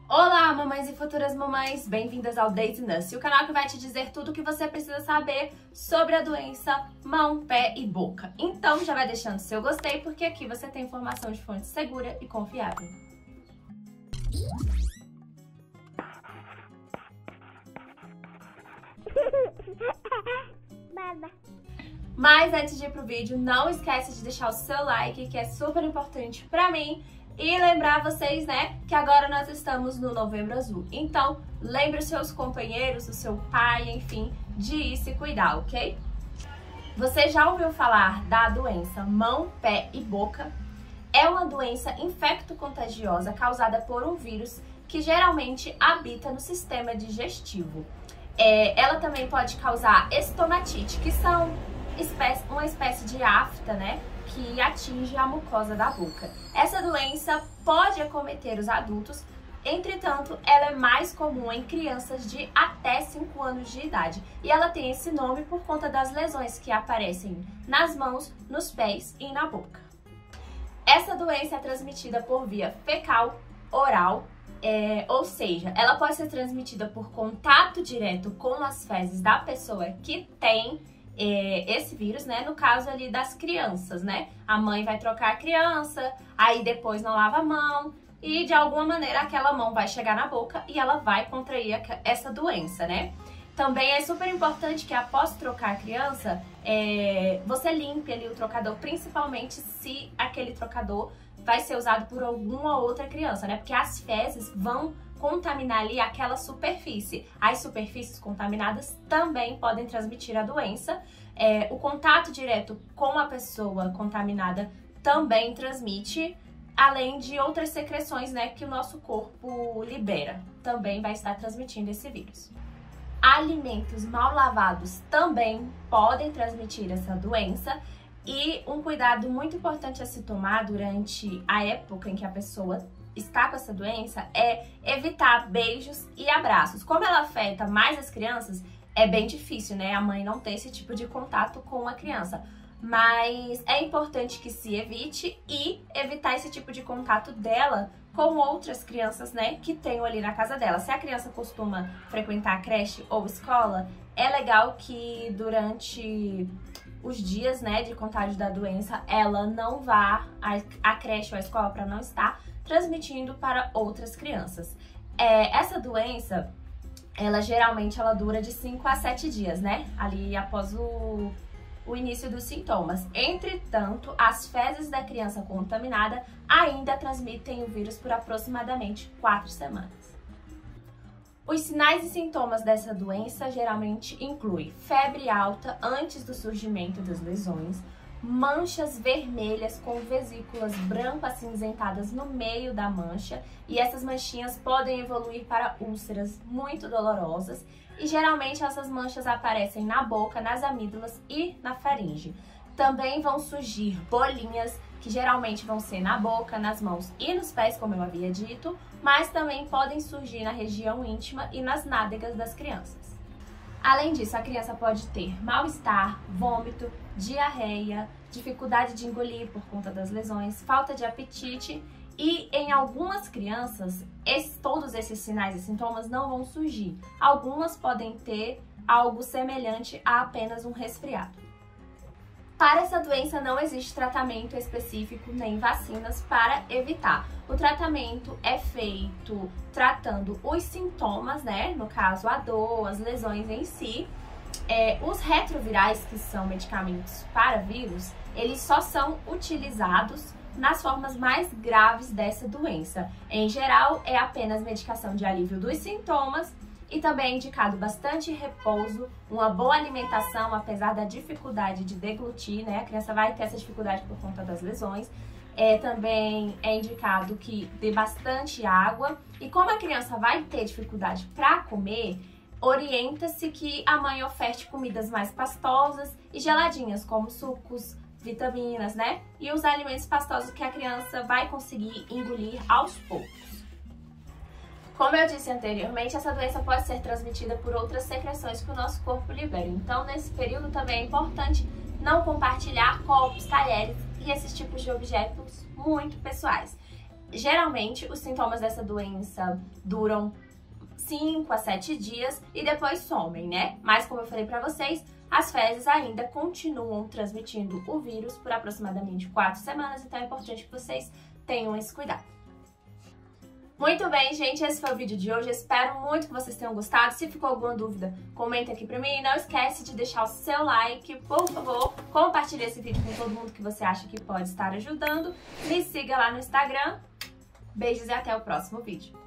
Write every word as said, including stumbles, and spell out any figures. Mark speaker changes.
Speaker 1: Olá, mamães e futuras mamães, bem-vindas ao Daisy Nurse, o canal que vai te dizer tudo o que você precisa saber sobre a doença mão, pé e boca. Então já vai deixando seu gostei, porque aqui você tem informação de fonte segura e confiável. Mas antes de ir pro vídeo, não esquece de deixar o seu like, que é super importante pra mim. E lembrar vocês, né, que agora nós estamos no Novembro Azul. Então, lembre os seus companheiros, o seu pai, enfim, de ir se cuidar, ok? Você já ouviu falar da doença mão, pé e boca? É uma doença infecto-contagiosa causada por um vírus que geralmente habita no sistema digestivo. É, ela também pode causar estomatite, que são espécie, uma espécie de afta, né? Que atinge a mucosa da boca. Essa doença pode acometer os adultos, entretanto, ela é mais comum em crianças de até cinco anos de idade. E ela tem esse nome por conta das lesões que aparecem nas mãos, nos pés e na boca. Essa doença é transmitida por via fecal, oral, é, ou seja, ela pode ser transmitida por contato direto com as fezes da pessoa que tem É, esse vírus, né, no caso ali das crianças, né, a mãe vai trocar a criança, aí depois não lava a mão e de alguma maneira aquela mão vai chegar na boca e ela vai contrair essa doença, né. Também é super importante que após trocar a criança, é, você limpe ali o trocador, principalmente se aquele trocador vai ser usado por alguma outra criança, né, porque as fezes vão contaminar ali aquela superfície. As superfícies contaminadas também podem transmitir a doença. É, o contato direto com a pessoa contaminada também transmite, além de outras secreções, né, que o nosso corpo libera. Também vai estar transmitindo esse vírus. Alimentos mal lavados também podem transmitir essa doença. E um cuidado muito importante a se tomar durante a época em que a pessoa está com essa doença é evitar beijos e abraços. Como ela afeta mais as crianças, é bem difícil, né, a mãe não ter esse tipo de contato com a criança. Mas é importante que se evite e evitar esse tipo de contato dela com outras crianças, né, que tenham ali na casa dela. Se a criança costuma frequentar creche ou escola, é legal que durante os dias, né, de contágio da doença, ela não vá à creche ou à escola para não estar transmitindo para outras crianças. É, essa doença, ela geralmente ela dura de cinco a sete dias, né? Ali após o, o início dos sintomas. Entretanto, as fezes da criança contaminada ainda transmitem o vírus por aproximadamente quatro semanas. Os sinais e sintomas dessa doença geralmente incluem febre alta antes do surgimento das lesões, manchas vermelhas com vesículas branco-acinzentadas no meio da mancha, e essas manchinhas podem evoluir para úlceras muito dolorosas, e geralmente essas manchas aparecem na boca, nas amígdalas e na faringe. Também vão surgir bolinhas, que geralmente vão ser na boca, nas mãos e nos pés, como eu havia dito, mas também podem surgir na região íntima e nas nádegas das crianças. Além disso, a criança pode ter mal-estar, vômito, diarreia, dificuldade de engolir por conta das lesões, falta de apetite e em algumas crianças, esse, todos esses sinais e sintomas não vão surgir. Algumas podem ter algo semelhante a apenas um resfriado. Para essa doença não existe tratamento específico nem vacinas para evitar. O tratamento é feito tratando os sintomas, né? No caso, a dor, as lesões em si. É, os retrovirais, que são medicamentos para vírus, eles só são utilizados nas formas mais graves dessa doença. Em geral, é apenas medicação de alívio dos sintomas. E também é indicado bastante repouso, uma boa alimentação, apesar da dificuldade de deglutir, né? A criança vai ter essa dificuldade por conta das lesões. É, também é indicado que dê bastante água. E como a criança vai ter dificuldade para comer, orienta-se que a mãe oferte comidas mais pastosas e geladinhas, como sucos, vitaminas, né? E os alimentos pastosos que a criança vai conseguir engolir aos poucos. Como eu disse anteriormente, essa doença pode ser transmitida por outras secreções que o nosso corpo libera. Então, nesse período também é importante não compartilhar copos, talheres e esses tipos de objetos muito pessoais. Geralmente, os sintomas dessa doença duram cinco a sete dias e depois somem, né? Mas como eu falei pra vocês, as fezes ainda continuam transmitindo o vírus por aproximadamente quatro semanas, então é importante que vocês tenham esse cuidado. Muito bem, gente, esse foi o vídeo de hoje. Eu espero muito que vocês tenham gostado. Se ficou alguma dúvida, comenta aqui pra mim. Não esquece de deixar o seu like, por favor. Compartilhe esse vídeo com todo mundo que você acha que pode estar ajudando. Me siga lá no Instagram. Beijos e até o próximo vídeo.